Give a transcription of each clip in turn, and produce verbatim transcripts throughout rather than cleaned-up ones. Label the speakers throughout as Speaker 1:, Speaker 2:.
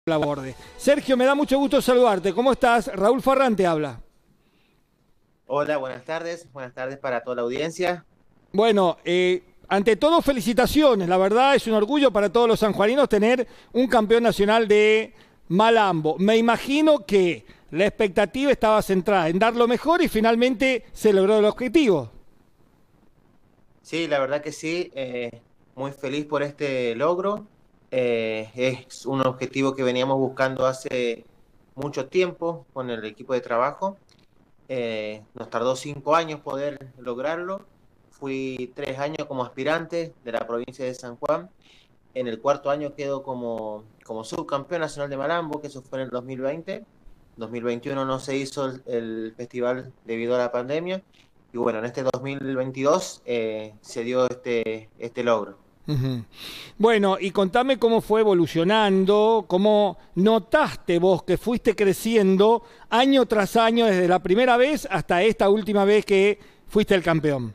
Speaker 1: la borde. Sergio, me da mucho gusto saludarte. ¿Cómo estás? Raúl Farrán te habla.
Speaker 2: Hola, buenas tardes. Buenas tardes para toda la audiencia.
Speaker 1: Bueno, eh, ante todo, felicitaciones. La verdad es un orgullo para todos los sanjuaninos tener un campeón nacional de Malambo. Me imagino que la expectativa estaba centrada en dar lo mejor y finalmente se logró el objetivo.
Speaker 2: Sí, la verdad que sí. Eh, muy feliz por este logro. Eh, es un objetivo que veníamos buscando hace mucho tiempo con el equipo de trabajo. Eh, nos tardó cinco años poder lograrlo. Fui tres años como aspirante de la provincia de San Juan. En el cuarto año quedo como, como subcampeón nacional de Malambo, que eso fue en el dos mil veinte. dos mil veintiuno no se hizo el, el festival debido a la pandemia. Y bueno, en este dos mil veintidós eh, se dio este, este logro.
Speaker 1: Ujú. Bueno, y contame cómo fue evolucionando, cómo notaste vos que fuiste creciendo año tras año desde la primera vez hasta esta última vez que fuiste el campeón.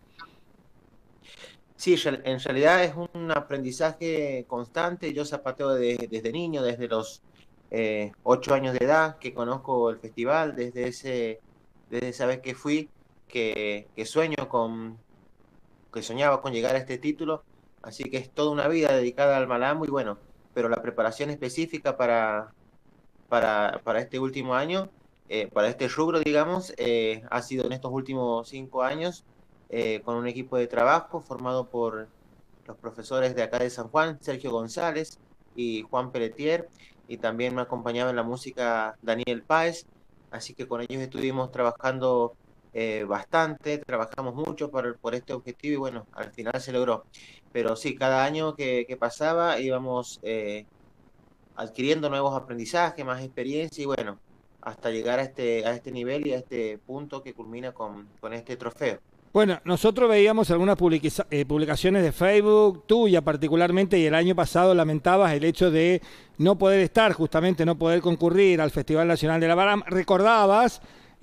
Speaker 2: Sí, en realidad es un aprendizaje constante. Yo zapateo de, desde niño, desde los eh, ocho años de edad, que conozco el festival, desde ese, desde esa vez que fui, que, que sueño con, que soñaba con llegar a este título. Así que es toda una vida dedicada al Malambo y bueno, pero la preparación específica para, para, para este último año, eh, para este rubro, digamos, eh, ha sido en estos últimos cinco años eh, con un equipo de trabajo formado por los profesores de acá de San Juan, Sergio González y Juan Pelletier, y también me acompañaba en la música Daniel Páez, así que con ellos estuvimos trabajando eh, bastante, trabajamos mucho por, por este objetivo y bueno, al final se logró. Pero sí, cada año que, que pasaba íbamos eh, adquiriendo nuevos aprendizajes, más experiencia y bueno, hasta llegar a este, a este nivel y a este punto que culmina con, con este trofeo.
Speaker 1: Bueno, nosotros veíamos algunas publica- eh, publicaciones de Facebook, tuya particularmente, y el año pasado lamentabas el hecho de no poder estar, justamente no poder concurrir al Festival Nacional de la Baram. Recordabas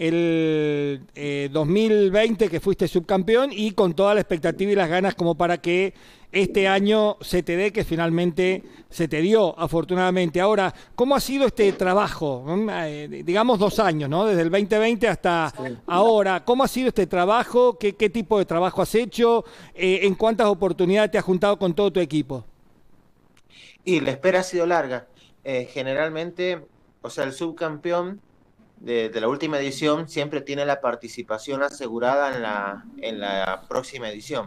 Speaker 1: el eh, dos mil veinte que fuiste subcampeón y con toda la expectativa y las ganas como para que este año se te dé, que finalmente se te dio, afortunadamente. Ahora, ¿cómo ha sido este trabajo? Eh, digamos dos años, ¿no? Desde el veinte veinte hasta
Speaker 2: Sí.
Speaker 1: ahora. ¿Cómo ha sido este trabajo? ¿Qué, qué tipo de trabajo has hecho? Eh, ¿En cuántas oportunidades te has juntado con todo tu equipo?
Speaker 2: Y la espera ha sido larga. Eh, generalmente, o sea, el subcampeón de, de la última edición siempre tiene la participación asegurada en la, en la próxima edición.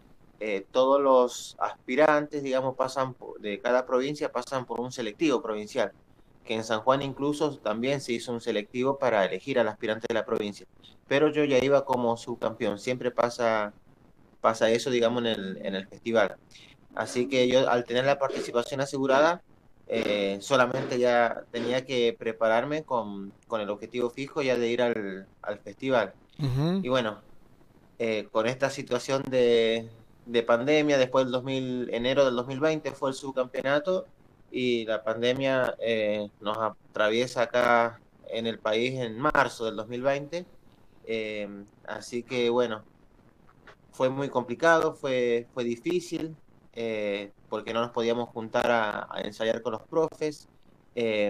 Speaker 2: Eh, todos los aspirantes, digamos, pasan por, de cada provincia pasan por un selectivo provincial, que en San Juan incluso también se hizo un selectivo para elegir al aspirante de la provincia. Pero yo ya iba como subcampeón, siempre pasa, pasa eso, digamos, en el, en el festival. Así que yo al tener la participación asegurada, eh, solamente ya tenía que prepararme con, con el objetivo fijo ya de ir al, al festival.
Speaker 1: Ujú.
Speaker 2: Y bueno, eh, con esta situación de, de pandemia, después del dos mil, enero del dos mil veinte fue el subcampeonato y la pandemia eh, nos atraviesa acá en el país en marzo del dos mil veinte. Eh, así que bueno, fue muy complicado, fue, fue difícil, eh, porque no nos podíamos juntar a, a ensayar con los profes. Eh,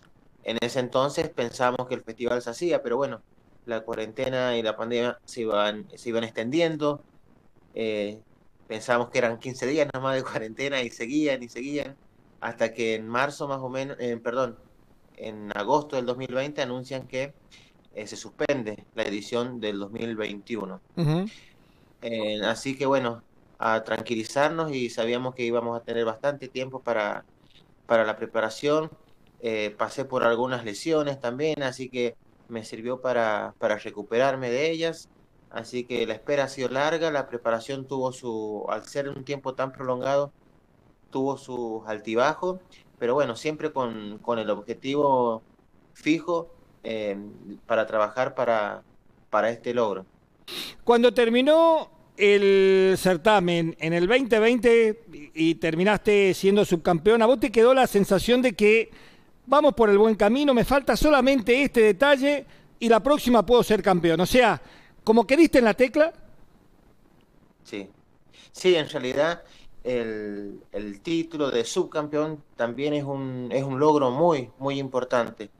Speaker 2: en ese entonces pensábamos que el festival se hacía, pero bueno, la cuarentena y la pandemia se iban, se iban extendiendo. Eh, Pensábamos que eran quince días nomás de cuarentena y seguían y seguían, hasta que en marzo más o menos, eh, perdón, en agosto del dos mil veinte anuncian que eh, se suspende la edición del dos mil veintiuno.
Speaker 1: Ujú.
Speaker 2: Eh, así que bueno, a tranquilizarnos y sabíamos que íbamos a tener bastante tiempo para, para la preparación. Eh, pasé por algunas lesiones también, así que me sirvió para, para recuperarme de ellas. Así que la espera ha sido larga, la preparación tuvo su, al ser un tiempo tan prolongado, tuvo sus altibajos, pero bueno, siempre con, con el objetivo fijo eh, para trabajar para, para este logro.
Speaker 1: Cuando terminó el certamen en el veinte veinte y y terminaste siendo subcampeón, ¿a vos te quedó la sensación de que vamos por el buen camino, me falta solamente este detalle y la próxima puedo ser campeón? O sea, como que diste en la tecla.
Speaker 2: Sí, sí, en realidad el, el título de subcampeón también es un, es un logro muy, muy importante.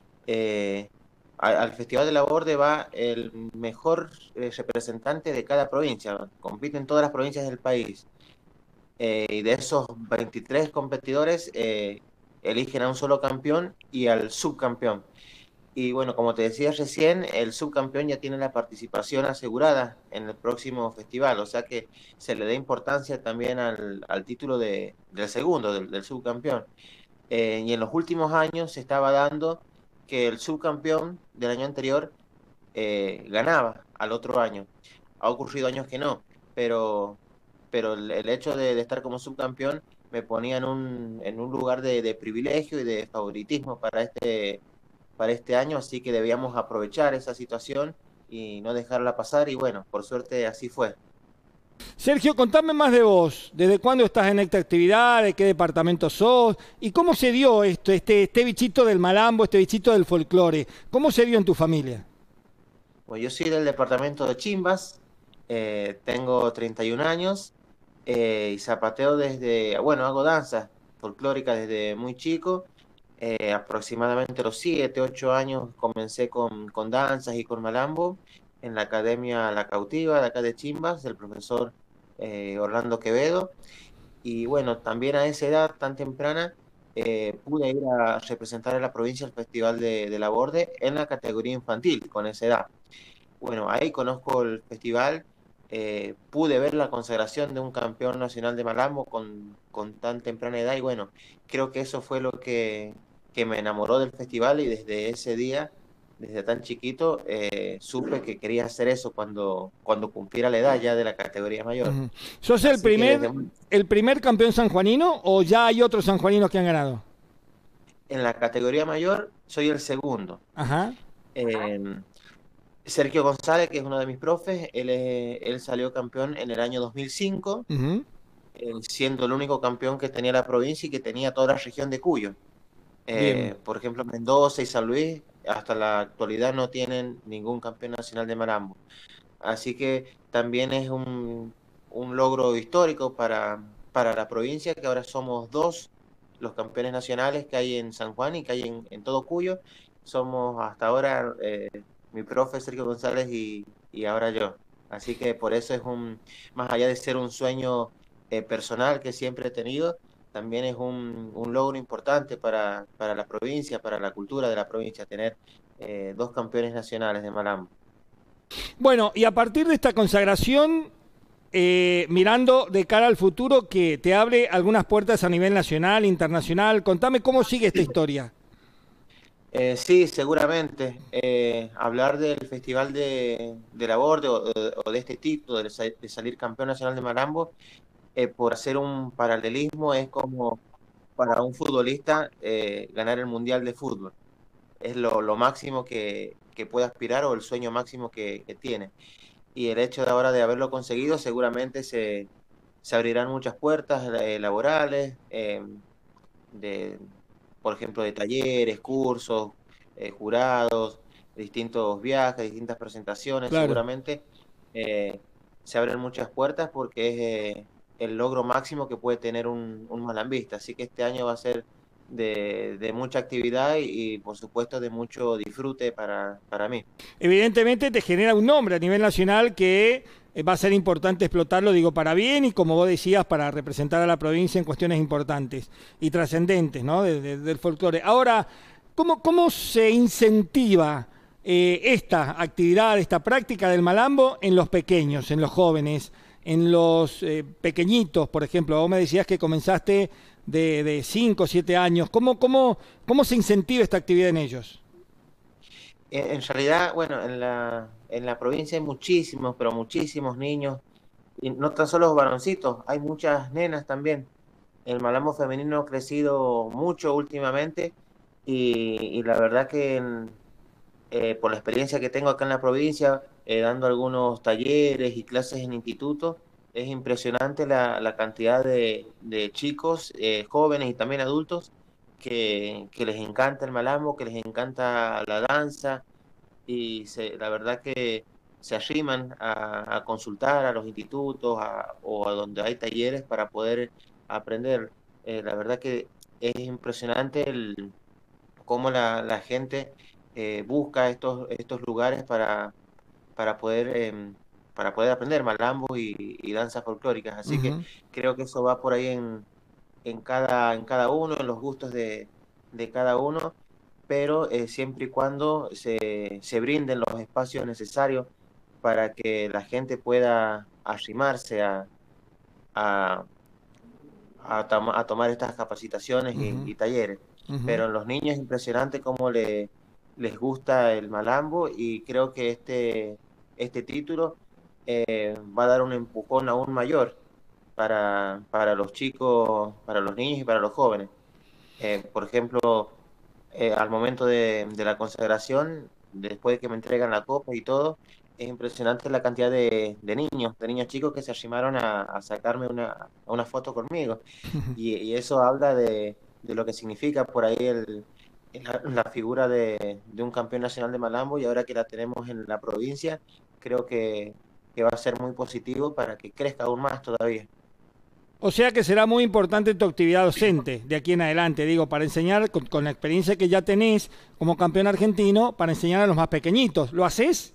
Speaker 2: Eh, a- al Festival de la Borde va el mejor eh, representante de cada provincia. Compiten todas las provincias del país. Eh, y de esos veintitrés competidores, eh, eligen a un solo campeón y al subcampeón. Y bueno, como te decía recién, el subcampeón ya tiene la participación asegurada en el próximo festival, o sea que se le da importancia también al, al título de, del segundo, del, del subcampeón. Eh, y en los últimos años se estaba dando que el subcampeón del año anterior eh, ganaba al otro año. Ha ocurrido años que no, pero, pero el, el hecho de, de estar como subcampeón me ponía en un, en un lugar de, de privilegio y de favoritismo para este para este año, así que debíamos aprovechar esa situación y no dejarla pasar y bueno, por suerte así fue.
Speaker 1: Sergio, contame más de vos. ¿Desde cuándo estás en esta actividad? ¿De qué departamento sos? ¿Y cómo se dio esto, este, este bichito del malambo, este bichito del folclore? ¿Cómo se dio en tu familia?
Speaker 2: Pues yo soy del departamento de Chimbas, eh, tengo treinta y un años, eh, y zapateo desde, bueno, hago danza folclórica desde muy chico, eh, aproximadamente a los siete ocho años comencé con, con danzas y con malambo en la Academia La Cautiva de acá de Chimbas, del profesor eh, Orlando Quevedo. Y bueno, también a esa edad tan temprana, eh, pude ir a representar a la provincia al Festival de, de la Borde en la categoría infantil, con esa edad. Bueno, ahí conozco el festival, eh, pude ver la consagración de un campeón nacional de Malambo con, con tan temprana edad y bueno, creo que eso fue lo que, que me enamoró del festival y desde ese día, desde tan chiquito, eh, supe que quería hacer eso cuando, cuando cumpliera la edad ya de la categoría mayor.
Speaker 1: Ujú. ¿Sos el
Speaker 2: Así que desde
Speaker 1: primer, el primer campeón sanjuanino o ya hay otros sanjuaninos que han ganado?
Speaker 2: en la categoría mayor soy el segundo.
Speaker 1: Ajá.
Speaker 2: Eh, Sergio González, que es uno de mis profes, él, es- él salió campeón en el año dos mil cinco,
Speaker 1: Ujú.
Speaker 2: eh, siendo el único campeón que tenía la provincia y que tenía toda la región de Cuyo.
Speaker 1: Bien.
Speaker 2: Eh, por ejemplo, Mendoza y San Luis hasta la actualidad no tienen ningún campeón nacional de marambo. Así que también es un, un logro histórico para, para la provincia, que ahora somos dos los campeones nacionales que hay en San Juan y que hay en, en todo Cuyo. Somos hasta ahora, eh, mi profe Sergio González y, y ahora yo. Así que por eso es un, más allá de ser un sueño eh, personal que siempre he tenido, también es un, un logro importante para, para la provincia, para la cultura de la provincia, tener eh, dos campeones nacionales de malambo.
Speaker 1: Bueno, y a partir de esta consagración, eh, mirando de cara al futuro, que te abre algunas puertas a nivel nacional, internacional, contame cómo sigue esta historia.
Speaker 2: Eh, sí, seguramente. Eh, hablar del Festival de, de la Borde o, o de este título, de, sa- de salir campeón nacional de Malambo, eh, por hacer un paralelismo, es como para un futbolista eh, ganar el Mundial de Fútbol. Es lo, lo máximo que, que puede aspirar o el sueño máximo que, que tiene. Y el hecho de ahora de haberlo conseguido, seguramente se, se abrirán muchas puertas eh, laborales, eh, de, por ejemplo, de talleres, cursos, eh, jurados, distintos viajes, distintas presentaciones,
Speaker 1: Claro.
Speaker 2: seguramente eh, se abren muchas puertas porque es eh, el logro máximo que puede tener un, un malambista. Así que este año va a ser de, de mucha actividad y, y, por supuesto, de mucho disfrute para, para mí.
Speaker 1: Evidentemente te genera un nombre a nivel nacional que eh, va a ser importante explotarlo, digo, para bien y como vos decías, para representar a la provincia en cuestiones importantes y trascendentes, ¿no? De- de- del folclore. Ahora, ¿cómo, cómo se incentiva eh, esta actividad, esta práctica del malambo en los pequeños, en los jóvenes, en los eh, pequeñitos, por ejemplo? Vos me decías que comenzaste de cinco o siete años. ¿Cómo, cómo, ¿Cómo se incentiva esta actividad en ellos?
Speaker 2: En, en realidad, bueno, en la, en la provincia hay muchísimos, pero muchísimos niños, y no tan solo los varoncitos, hay muchas nenas también. El malambo femenino ha crecido mucho últimamente y, y la verdad que en- eh, por la experiencia que tengo acá en la provincia, eh, dando algunos talleres y clases en institutos, es impresionante la, la cantidad de, de chicos, eh, jóvenes y también adultos que, que les encanta el malambo, que les encanta la danza y se, la verdad que se arriman a, a consultar a los institutos a, o a donde hay talleres para poder aprender. Eh, la verdad que es impresionante el, cómo la, la gente eh, busca estos, estos lugares para, para, poder, eh, para poder aprender malambo y, y danzas folclóricas. Así uh-huh. que creo que eso va por ahí en, en, cada, en cada uno, en los gustos de, de cada uno, pero eh, siempre y cuando se, se brinden los espacios necesarios para que la gente pueda arrimarse a, a, a, tom a tomar estas capacitaciones uh-huh. y, y talleres. Uh-huh. Pero en los niños es impresionante cómo le, les gusta el malambo, y creo que este, este título eh, va a dar un empujón aún mayor para, para los chicos, para los niños y para los jóvenes. Eh, por ejemplo, eh, al momento de, de la consagración, después de que me entregan la copa y todo, es impresionante la cantidad de, de niños, de niños chicos que se arrimaron a, a sacarme una, una foto conmigo. Y, y eso habla de, de lo que significa por ahí el, la, la figura de, de un campeón nacional de malambo, y ahora que la tenemos en la provincia, creo que, que va a ser muy positivo para que crezca aún más todavía.
Speaker 1: O sea que será muy importante tu actividad docente de aquí en adelante, digo, para enseñar, con, con la experiencia que ya tenés como campeón argentino, para enseñar a los más pequeñitos. ¿Lo haces?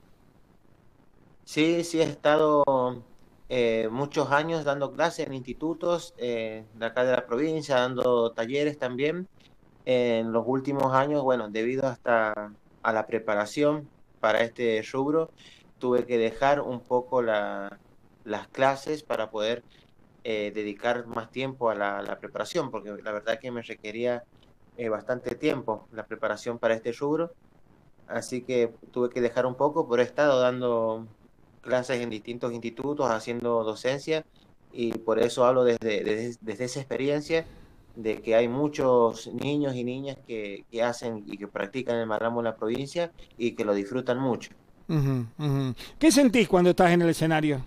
Speaker 2: Sí, sí, he estado eh, muchos años dando clases en institutos eh, de acá de la provincia, dando talleres también. En los últimos años, bueno, debido hasta a la preparación para este rubro, tuve que dejar un poco la, las clases para poder eh, dedicar más tiempo a la, la preparación, porque la verdad que me requería eh, bastante tiempo la preparación para este rubro. Así que tuve que dejar un poco, pero he estado dando clases en distintos institutos, haciendo docencia, y por eso hablo desde, desde, desde esa experiencia de que hay muchos niños y niñas que, que hacen y que practican el malambo en la provincia y que lo disfrutan mucho.
Speaker 1: Uh-huh, uh-huh. ¿Qué sentís cuando estás en el escenario?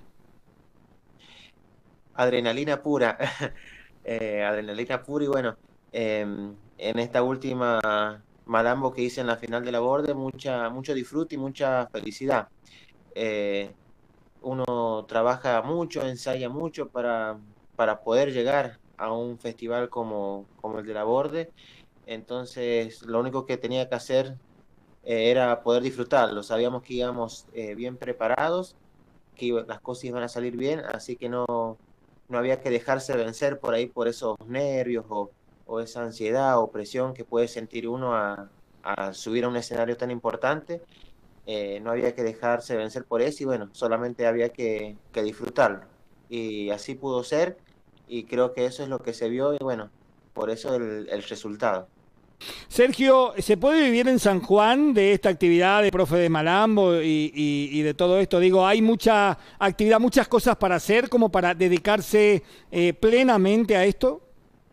Speaker 2: Adrenalina pura, eh, adrenalina pura, y bueno, eh, en esta última malambo que hice en la final de la Borde, mucha, mucho disfrute y mucha felicidad. Eh, uno trabaja mucho, ensaya mucho para, para poder llegar a un festival como, como el de la Borde. Entonces lo único que tenía que hacer eh, era poder disfrutarlo. Sabíamos que íbamos eh, bien preparados, que iba, las cosas iban a salir bien, así que no, no había que dejarse vencer por ahí por esos nervios o, o esa ansiedad o presión que puede sentir uno a, a subir a un escenario tan importante. Eh, no había que dejarse vencer por eso, y bueno, solamente había que, que disfrutarlo, y así pudo ser, y creo que eso es lo que se vio, y bueno, por eso el, el resultado.
Speaker 1: Sergio, ¿se puede vivir en San Juan de esta actividad de profe de malambo y, y, y de todo esto? Digo, hay mucha actividad, muchas cosas para hacer como para dedicarse eh, plenamente a esto.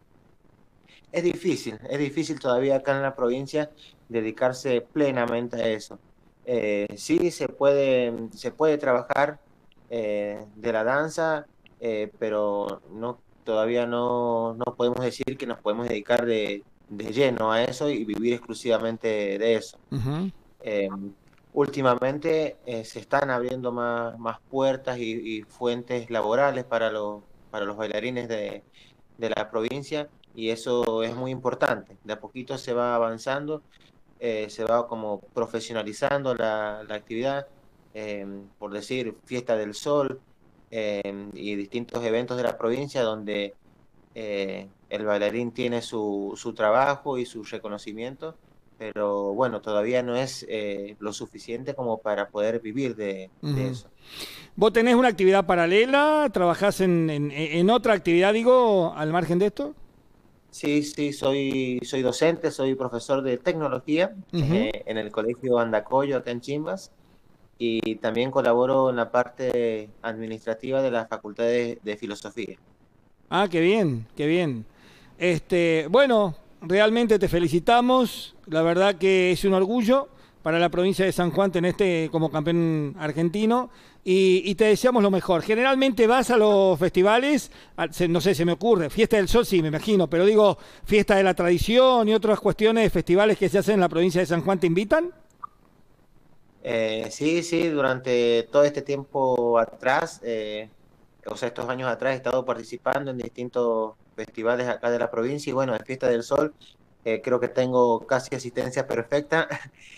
Speaker 2: Es difícil, es difícil todavía acá en la provincia dedicarse plenamente a eso. Eh, sí, se puede, se puede trabajar eh, de la danza, eh, pero no, todavía no, no podemos decir que nos podemos dedicar de, de lleno a eso y vivir exclusivamente de eso. Uh-huh. eh, últimamente eh, se están abriendo más, más puertas y, y fuentes laborales para, lo, para los bailarines de, de la provincia, y eso es muy importante. De a poquito se va avanzando. Eh, se va como profesionalizando la, la actividad, eh, por decir Fiesta del Sol eh, y distintos eventos de la provincia donde eh, el bailarín tiene su, su trabajo y su reconocimiento, pero bueno, todavía no es eh, lo suficiente como para poder vivir de, uh-huh. de eso.
Speaker 1: ¿Vos tenés una actividad paralela? ¿Trabajás en, en, en otra actividad, digo, al margen de esto?
Speaker 2: Sí, sí, soy, soy docente, soy profesor de tecnología uh-huh. eh, en el colegio Andacollo, acá en Chimbas, y también colaboro en la parte administrativa de la Facultad de, de Filosofía.
Speaker 1: Ah, qué bien, qué bien. Este, bueno, realmente te felicitamos, la verdad que es un orgullo para la provincia de San Juan tenerte como campeón argentino, y, y te deseamos lo mejor. Generalmente vas a los festivales, a, se, no sé, se me ocurre, Fiesta del Sol sí, me imagino, pero digo, Fiesta de la Tradición y otras cuestiones de festivales que se hacen en la provincia de San Juan, ¿te invitan?
Speaker 2: Eh, sí, sí, durante todo este tiempo atrás, eh, o sea, estos años atrás he estado participando en distintos festivales acá de la provincia y bueno, en Fiesta del Sol eh, creo que tengo casi asistencia perfecta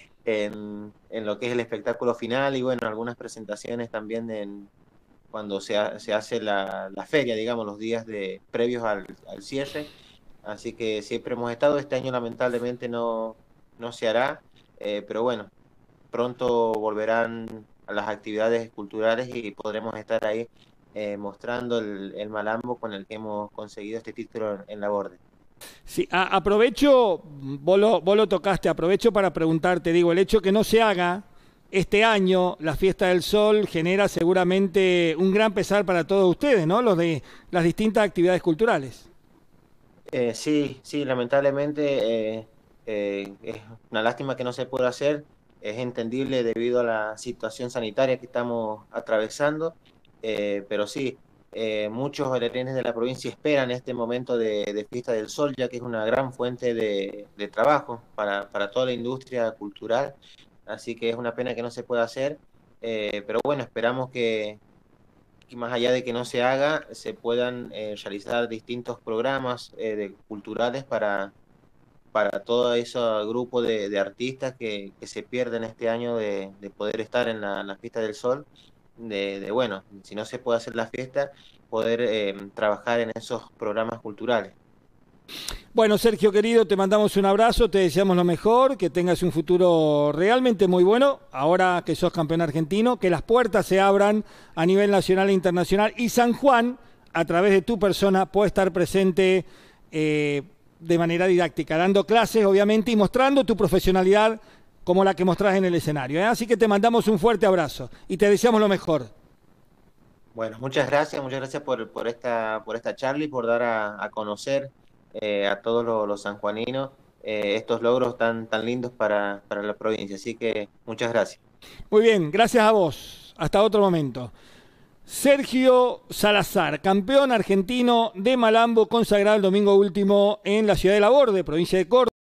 Speaker 2: en, en lo que es el espectáculo final y bueno, algunas presentaciones también en, cuando se, ha- se hace la, la feria, digamos, los días de, previos al, al cierre. Así que siempre hemos estado, este año lamentablemente no, no se hará, eh, pero bueno, pronto volverán a las actividades culturales y podremos estar ahí eh, mostrando el, el malambo con el que hemos conseguido este título en, en la Borde.
Speaker 1: Sí, a- aprovecho, vos lo, vos lo tocaste, aprovecho para preguntarte, digo, el hecho que no se haga este año la Fiesta del Sol genera seguramente un gran pesar para todos ustedes, ¿no? Los de las distintas actividades culturales.
Speaker 2: Eh, sí, sí, lamentablemente eh, eh, es una lástima que no se pueda hacer, es entendible debido a la situación sanitaria que estamos atravesando, eh, pero sí, eh, muchos bailarines de la provincia esperan este momento de, de Fiesta del Sol, ya que es una gran fuente de, de trabajo para, para toda la industria cultural, así que es una pena que no se pueda hacer, eh, pero bueno, esperamos que que más allá de que no se haga, se puedan eh, realizar distintos programas eh, de, culturales para, para todo ese grupo de, de artistas que, que, se pierden este año de, de poder estar en la, la Fiesta del Sol, de, de, bueno, si no se puede hacer la fiesta, poder eh, trabajar en esos programas culturales.
Speaker 1: Bueno, Sergio querido, te mandamos un abrazo, te deseamos lo mejor, que tengas un futuro realmente muy bueno, ahora que sos campeón argentino, que las puertas se abran a nivel nacional e internacional y San Juan, a través de tu persona, puede estar presente eh, de manera didáctica, dando clases obviamente y mostrando tu profesionalidad como la que mostrás en el escenario, ¿eh? Así que te mandamos un fuerte abrazo y te deseamos lo mejor.
Speaker 2: Bueno, muchas gracias, muchas gracias por, por, esta, por esta charla y por dar a, a conocer eh, a todos los, los sanjuaninos eh, estos logros tan, tan lindos para, para la provincia. Así que muchas gracias.
Speaker 1: Muy bien, gracias a vos. Hasta otro momento. Sergio Salazar, campeón argentino de Malambo, consagrado el domingo último en la ciudad de La Borde, provincia de Córdoba.